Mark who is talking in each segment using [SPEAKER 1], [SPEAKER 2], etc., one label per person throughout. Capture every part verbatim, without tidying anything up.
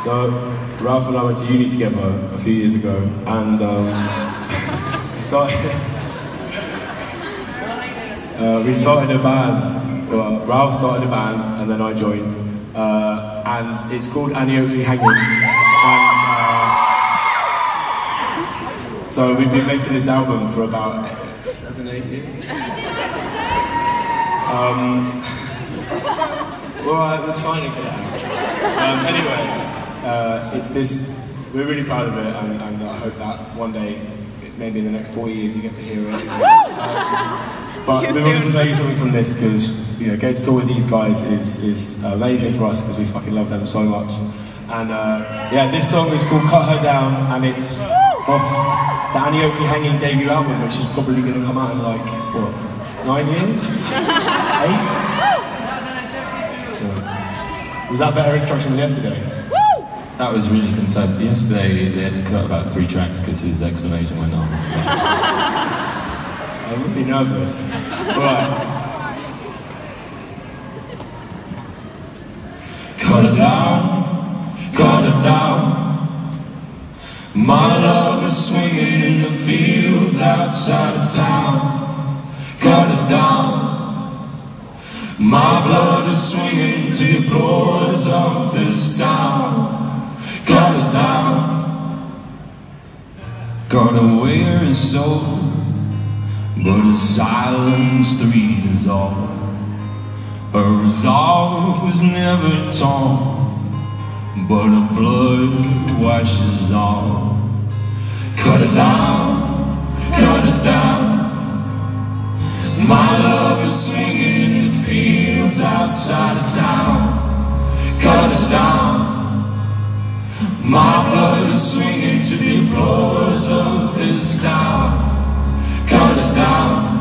[SPEAKER 1] So, Ralph and I went to uni together a few years ago, and um, we started. uh, we started a band. Well, Ralph started a band, and then I joined, uh, and it's called Oakley Hanging. And, uh, so we've been making this album for about seven, eight years. Um, well, we're trying to get it out. Um, anyway. Uh, it's this, we're really proud of it, and, and I hope that one day, maybe in the next four years, you get to hear it. Um, but we wanted to play you something from this because, you know, getting to tour with these guys is, is amazing for us because we fucking love them so much. And uh, yeah, this song is called Cut Her Down, and it's off the Oakley Hanging debut album, which is probably going to come out in like, what, nine years? Eight? Yeah. Was that a better introduction than yesterday?
[SPEAKER 2] That was really concise. Yesterday they had to cut about three tracks because his explanation went on.
[SPEAKER 1] I'm really nervous. Alright.
[SPEAKER 3] Cut her down, cut her down. My love is swinging in the fields outside of town. Cut her down. My blood is swinging to the floors of this town. Cut it down. Got a weary soul, but her silence three is all. Her resolve was never torn, but her blood washes all. Cut it down, cut it down. My love is swinging in the fields outside of town. Cut it down. My blood is swinging to the floors of this town. Cut it down.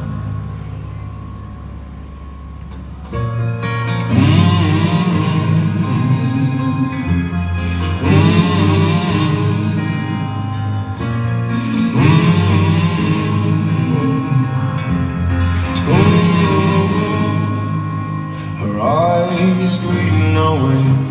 [SPEAKER 3] Her eyes greeting always,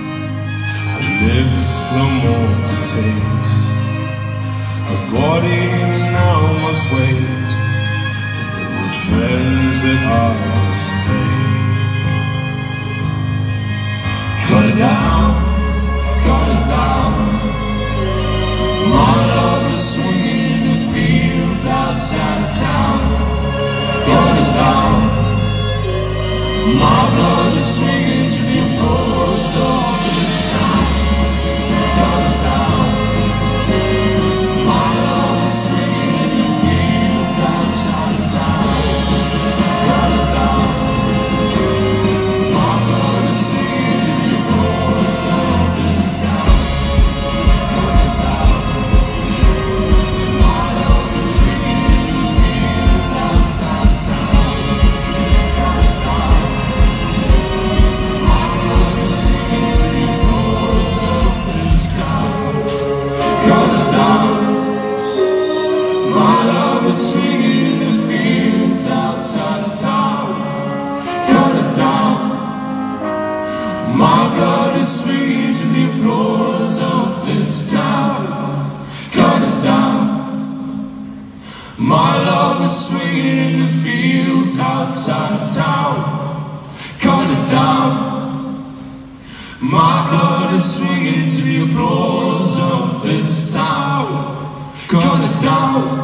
[SPEAKER 3] lips no more to taste. Her body now must wait for the revenge that I must take. Cut it down, cut it down. My love is swinging in the fields outside of town. Cut it down. My blood is swinging to the applause of this town. Cut it down. My love is swinging in the fields outside of town. Cut it down. My blood is swinging to the applause of this town. Cut it down. My love is swinging in the fields outside of town. Cut it down. My blood is swinging to the applause of this town. Cut it down. My love is swinging in the fields outside of town. Cut it down. My blood is swinging to the applause of this town. Cut it down. My love is swinging in the fields outside of town. Cut it down. My blood is swinging to the applause of this town. Cut it down.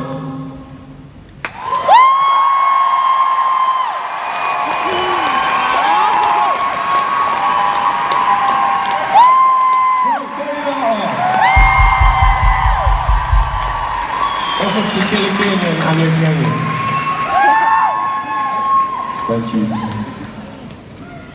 [SPEAKER 1] Thank you.